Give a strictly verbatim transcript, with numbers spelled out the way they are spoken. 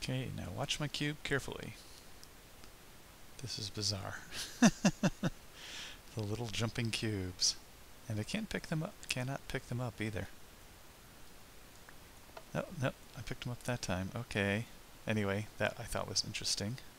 Okay, now watch my cube carefully. This is bizarre. The little jumping cubes. And I can't pick them up, cannot pick them up either. Oh, no, I picked them up that time. Okay. Anyway, that I thought was interesting.